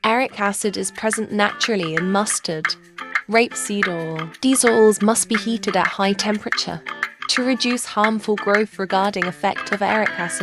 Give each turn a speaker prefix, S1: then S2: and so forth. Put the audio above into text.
S1: Eric acid is present naturally in mustard, rapeseed oil. These oils must be heated at high temperature to reduce harmful growth regarding effect of eric acid.